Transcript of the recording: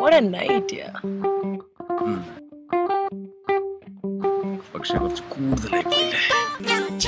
What a night, yeah. പക്ഷെ കുറച്ച് കൂടുതലായി പോയില്ലേ?